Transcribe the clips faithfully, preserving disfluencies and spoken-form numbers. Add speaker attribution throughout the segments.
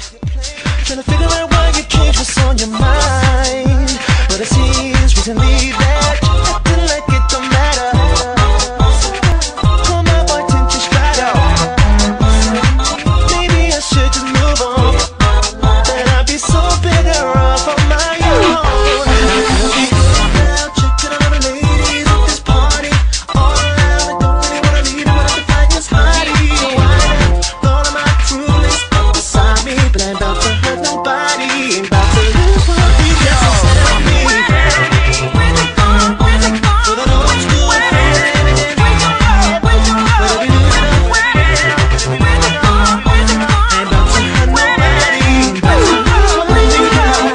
Speaker 1: Trying to figure out why you changed what's on your mind, but it seems recently that you're acting like it don't matter. Call my boy Tinty Strider. Maybe I should just move on, then I'd be so better off on my own. I could be good now, checking on other ladies at this party. All around, I don't really wanna leave them, but I have to find this hottie. So I left all of my crew list up beside me, but I'm about to hurt nobody, ain't about to lose what we got. So tell me, where's it gone, where's it gone? So that old school feeling, where's your love, where's your love? But if you lose it up, where's it gone, where's it gone? Ain't about to hurt nobody, ain't about to lose what we got.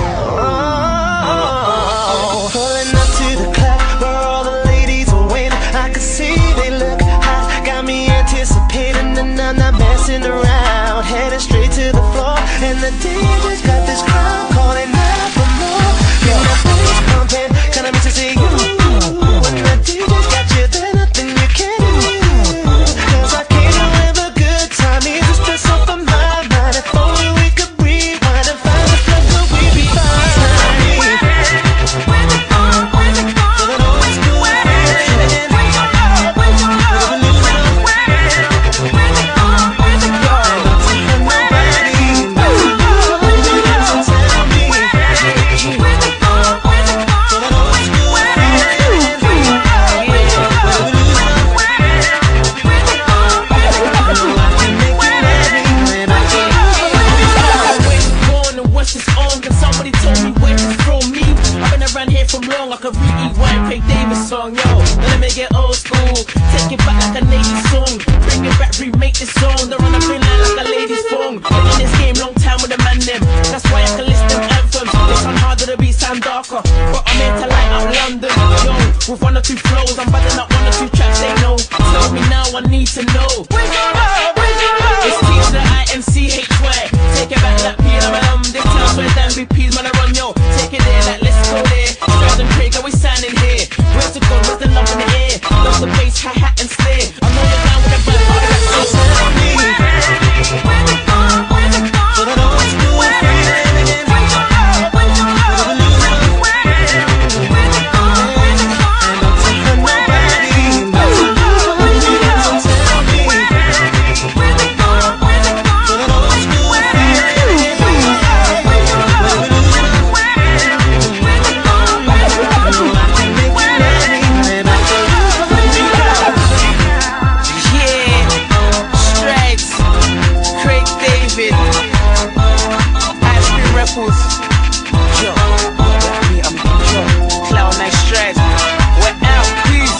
Speaker 1: Oh, pulling up to the club where all the ladies are waiting. I can see they look hot, got me anticipating, and I'm not messing around, heading straight to the floor. And the D J's got this crowd calling out for more. Get that bass pumping, kinda makes you say ooh. When the D J's got you, there's nothing you can do. Cause I came to have a good time, need to stress off of my mind. If only we could rewind and find the flow, could we be fine? Where's it gone, where's it gone? So that old school feeling, where's your love, where's your love? But if we lose it up, where's it gone, where's it gone? Ain't about to hurt nobody, ain't about to lose what we got. So tell me, where's it gone, where's it gone? So that old school feeling, where's your love, where's your love? But if we lose it up, where's it gone, where's it gone? I know I can make you happy, ain't about to lose what we got.
Speaker 2: Where's it gone and what's this on? Cause somebody told me where it's from me. I've been around here from long, I could rewind Craig David song, yo. Let me get old school, take it back like a lady song. Bring it back, remake this song. Don't run up in line like a lady's phone. Been in this game long time with the man them. That's why I can list them anthems. They sound harder, the beats sound darker, but I'm here to light up London, yo. With one or two flows, I'm buzzing up one or two tracks they know. Tell me now, I need to know. Where's your love, where's your love? It's T to the I M C H Y. Take it back like P and M. This town's where the M V Ps man I run, yo. Take it there like let's go there. Straight and Craig, are we signing here? Where's it gone, where's the love in the air? Love the bass, hi-hat and snare. I know you're down with the vibe, all that
Speaker 1: So
Speaker 2: so
Speaker 1: tell me, where's it gone, where's it gone? So that old school feeling, where's your love, where's your love? But if we lose it up, where's it gone, where's it gone? Ain't about to hurt nobody, ain't about to lose what we got. So tell me, where's it gone, where's it gone? So that old school feeling, where's your love, where's your love? But if we lose it up, where's it gone, where's it gone? I know I can make you happy, ain't about to lose what we got.
Speaker 2: yeah. Stripes, Craig David, Ice Cream Records. Yo, me, I'm yo, Cloud Nine Stripes. We're out, peace.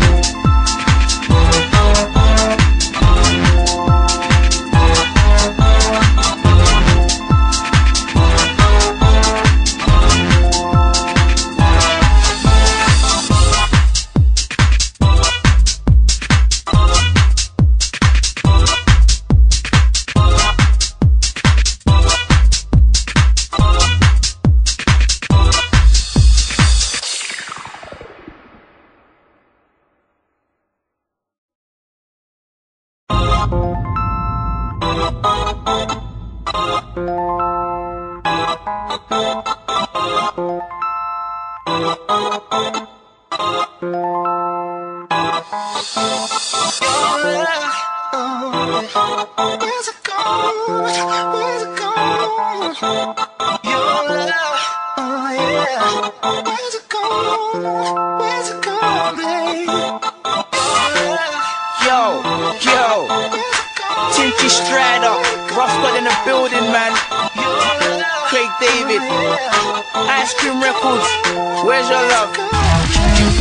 Speaker 1: Where's it gone? Where's it gone? Your love, oh yeah. Where's it gone? Where's it gone, babe?
Speaker 2: Yo, yo, Tinty Strider, Rough got in the building, man. Craig David, Ice Cream Records. Where's your love?